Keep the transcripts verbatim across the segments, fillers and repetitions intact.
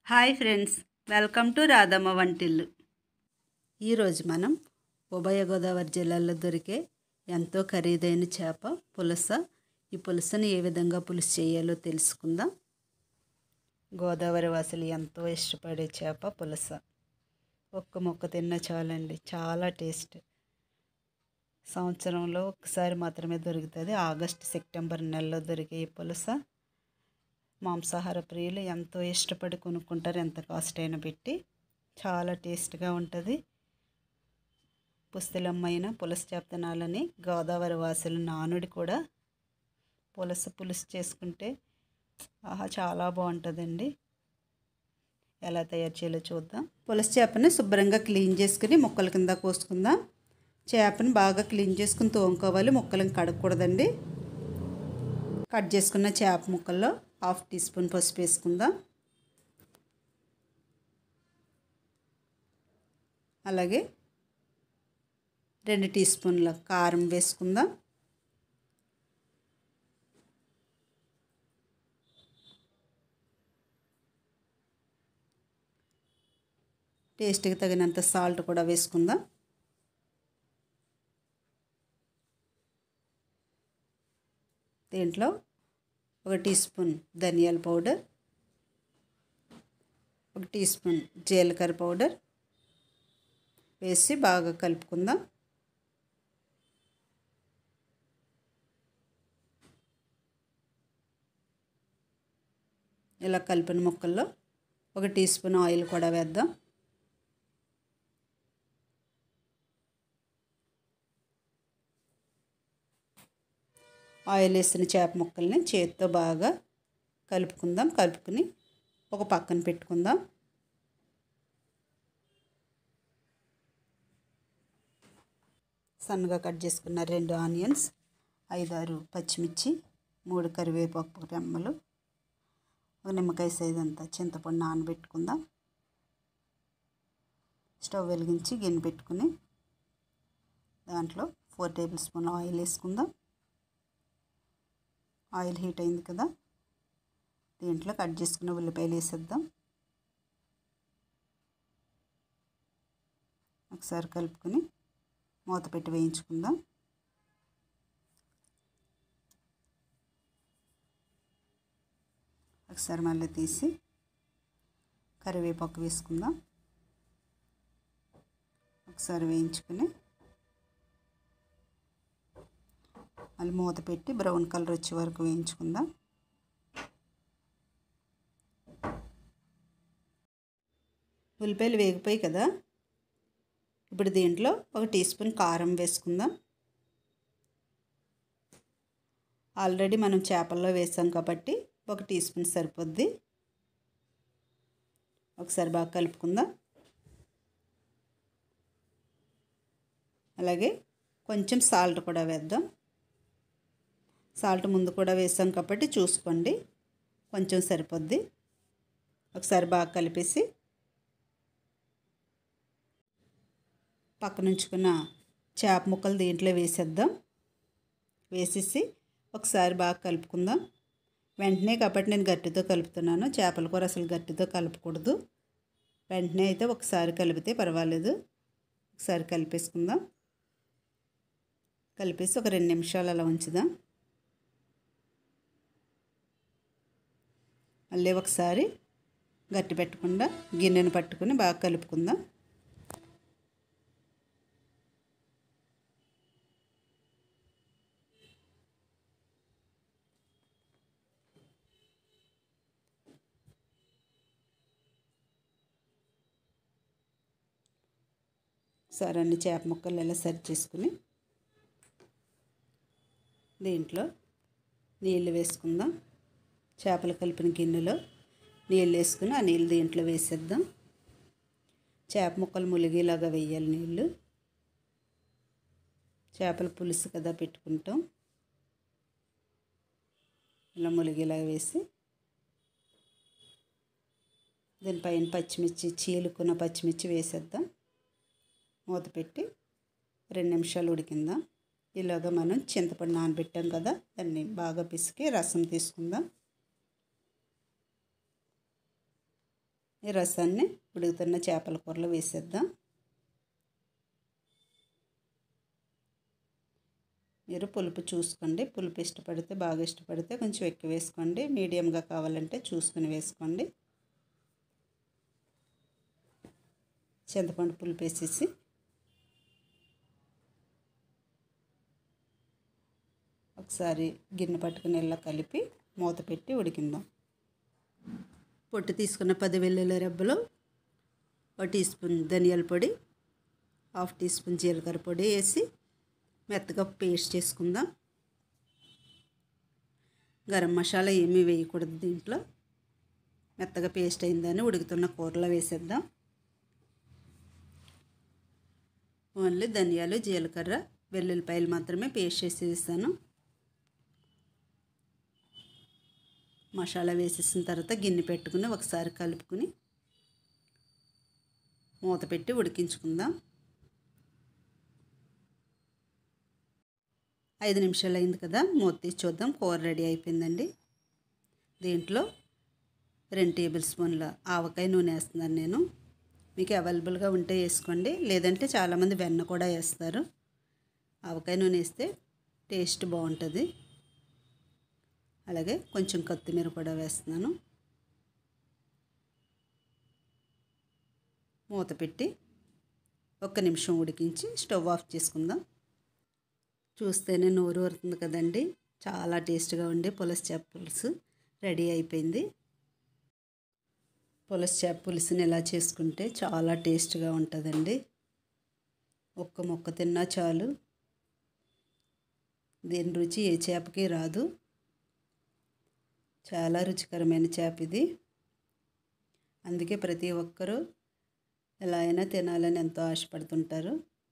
Hi friends, welcome to Radhamma Vantillu. ఈరోజు మనం ఉభయ గోదావరి జిల్లాల్లో దొరికే ఎంతో ఖరీదైన చేప పులస. ఈ పులసని ఏ విధంగా పులుసు చేయాలో తెలుసుకుందాం. గోదావరి వాసులు ఎంతో ఇష్టపడే చేప పులస. ఒక్క ముక్క తిన్నా చాలండి, చాలా టేస్ట్. సంవత్సరంలో ఒక్కసారి మాత్రమే దొరుకుతుంది. ఆగస్టు సెప్టెంబర్ నెలలో దొరికే ఈ పులస మాంసాహార ప్రియులు ఎంతో ఇష్టపడి కొనుక్కుంటారు. ఎంత కాస్ట్ అయినా పెట్టి. చాలా టేస్ట్గా ఉంటుంది. పుస్తలమ్మైన పులస చేప తినాలని గోదావరి వాసుల నానుడి కూడా. పులస పులుసు చేసుకుంటే ఆహా చాలా బాగుంటుందండి. ఎలా తయారు చేయాలో చూద్దాం. పులస చేపని శుభ్రంగా క్లీన్ చేసుకుని ముక్కల కింద కోసుకుందాం. చేపని బాగా క్లీన్ చేసుకుని తోముకోవాలి. ముక్కలను కడగకూడదండి. కట్ చేసుకున్న చేప ముక్కల్లో హాఫ్ టీ స్పూన్ పసుపు వేసుకుందాం. అలాగే రెండు టీ స్పూన్ల కారం వేసుకుందాం. టేస్ట్కి తగినంత సాల్ట్ కూడా వేసుకుందాం. దీంట్లో ఒక టీ స్పూన్ ధనియాల పౌడర్, ఒక టీ స్పూన్ జీలకర్ర పౌడర్ వేసి బాగా కలుపుకుందాం. ఇలా కలిపిన ముక్కల్లో ఒక టీ స్పూన్ ఆయిల్ కూడా వేద్దాం. ఆయిల్ వేసిన చేప ముక్కల్ని చేతితో బాగా కలుపుకుందాం. కలుపుకుని ఒక పక్కన పెట్టుకుందాం. సన్నగా కట్ చేసుకున్న రెండు ఆనియన్స్, ఐదారు పచ్చిమిర్చి, మూడు కరివేపాకు రెమ్మలు, ఒక నిమ్మకాయ సైజ్ అంతా చింతపండు నానబెట్టుకుందాం. స్టవ్ వెలిగించి గిన్నె పెట్టుకుని దాంట్లో ఫోర్ టేబుల్ స్పూన్ ఆయిల్ వేసుకుందాం. ఆయిల్ హీట్ అయింది కదా, దీంట్లో కట్ చేసుకున్న ఉల్లిపాయలు వేసేద్దాం. ఒకసారి కలుపుకొని మూత పెట్టి వేయించుకుందాం. ఒకసారి మళ్ళీ తీసి కరివేపాకు వేసుకుందాం. ఒకసారి వేయించుకుని మళ్ళీ మూత పెట్టి బ్రౌన్ కలర్ వచ్చే వరకు వేయించుకుందాం. ఉల్లిపాయలు వేగిపోయి కదా, ఇప్పుడు దీంట్లో ఒక టీ స్పూన్ కారం వేసుకుందాం. ఆల్రెడీ మనం చేపల్లో వేసాం కాబట్టి ఒక టీ స్పూన్ సరిపోద్ది. ఒకసారి బాగా కలుపుకుందాం. అలాగే కొంచెం సాల్ట్ కూడా వేద్దాం. సాల్ట్ ముందు కూడా వేసాం కాబట్టి చూసుకోండి, కొంచెం సరిపోద్ది. ఒకసారి బాగా కలిపేసి పక్కన ఉంచుకున్న చేప ముక్కలు దీంట్లో వేసేద్దాం. వేసేసి ఒకసారి బాగా కలుపుకుందాం. వెంటనే కాబట్టి నేను గట్టితో కలుపుతున్నాను. చేపల కూర అసలు గట్టితో కలపకూడదు. వెంటనే అయితే ఒకసారి కలిపితే పర్వాలేదు. ఒకసారి కలిపేసుకుందాం. కలిపేసి ఒక రెండు నిమిషాలు అలా ఉంచుదాం. మళ్ళీ ఒకసారి గట్టి పెట్టకుండా గిన్నెను పట్టుకుని బాగా కలుపుకుందాం. సరే, అన్ని చేప ముక్కలు ఇలా సరి చేసుకుని దీంట్లో నీళ్ళు వేసుకుందాం. చేపలు కలిపిన గిన్నెలో నీళ్ళు వేసుకుని ఆ నీళ్ళు దీంట్లో వేసేద్దాం. చేప ముక్కలు ములిగేలాగా వేయాలి నీళ్ళు. చేపల పులుసు కదా పెట్టుకుంటాం. ఇలా ములిగేలాగా వేసి దీనిపైన పచ్చిమిర్చి, చీలుకున్న పచ్చిమిర్చి వేసేద్దాం. మూత పెట్టి రెండు నిమిషాలు ఉడికిందాం. ఇలాగా మనం చింతపండు నానబెట్టాం కదా, దాన్ని బాగా పిసికి రసం తీసుకుందాం. ఈ రసాన్ని ఉడుకుతున్న చేపల కూరలో వేసేద్దాం. మీరు పులుపు చూసుకోండి. పులుపు ఇష్టపడితే బాగా ఇష్టపడితే కొంచెం ఎక్కువ వేసుకోండి. మీడియంగా కావాలంటే చూసుకుని వేసుకోండి. చింతపండు పులుపు వేసేసి ఒకసారి గిన్నె పట్టుకుని ఇలా కలిపి మూత పెట్టి ఉడికిందాం. పొట్టు తీసుకున్న పది వెల్లుల్లి రెబ్బలు, ఒక టీ స్పూన్ ధనియాల పొడి, హాఫ్ టీ స్పూన్ జీలకర్ర పొడి వేసి మెత్తగా పేస్ట్ చేసుకుందాం. గరం మసాలా ఏమీ వేయకూడదు దీంట్లో. మెత్తగా పేస్ట్ అయిందని ఉడుకుతున్న కూరలో వేసేద్దాం. ఓన్లీ ధనియాలు, జీలకర్ర, వెల్లుల్లిపాయలు మాత్రమే పేస్ట్ చేసి వేసాను. మసాలా వేసేసిన తర్వాత గిన్నె పెట్టుకుని ఒకసారి కలుపుకుని మూత పెట్టి ఉడికించుకుందాం. ఐదు నిమిషాలు అయింది కదా, మూత తీసి చూద్దాం. కూర రెడీ అయిపోయిందండి. దీంట్లో రెండు టేబుల్ స్పూన్ల ఆవకాయ నూనె వేస్తున్నాను నేను. మీకు అవైలబుల్గా ఉంటే వేసుకోండి, లేదంటే చాలామంది వెన్న కూడా వేస్తారు. ఆవకాయ నూనె వేస్తే టేస్ట్ బాగుంటుంది. అలాగే కొంచెం కొత్తిమీర కూడా వేస్తున్నాను. మూత పెట్టి ఒక్క నిమిషం ఉడికించి స్టవ్ ఆఫ్ చేసుకుందాం. చూస్తేనే నోరు ఊరుతుంది కదండి. చాలా టేస్ట్గా ఉండి పులస చేప పులుసు రెడీ అయిపోయింది. పులస చేప పులుసుని ఇలా చేసుకుంటే చాలా టేస్ట్గా ఉంటుందండి. ఒక్క ముక్క తిన్నా చాలు. దీని రుచి ఏ చేపకి రాదు. చాలా రుచికరమైన చేప ఇది. అందుకే ప్రతి ఒక్కరూ ఎలా అయినా తినాలని ఎంతో ఆశపడుతుంటారు.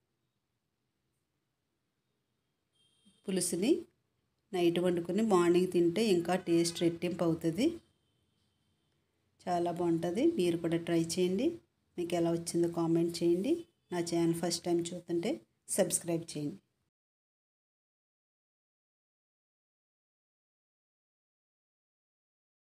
పులుసుని నైట్ వండుకొని మార్నింగ్ తింటే ఇంకా టేస్ట్ రెట్టింపు అవుతుంది. చాలా బాగుంటుంది. మీరు కూడా ట్రై చేయండి. మీకు ఎలా వచ్చిందో కామెంట్ చేయండి. నా ఛానల్ ఫస్ట్ టైం చూస్తుంటే సబ్స్క్రైబ్ చేయండి.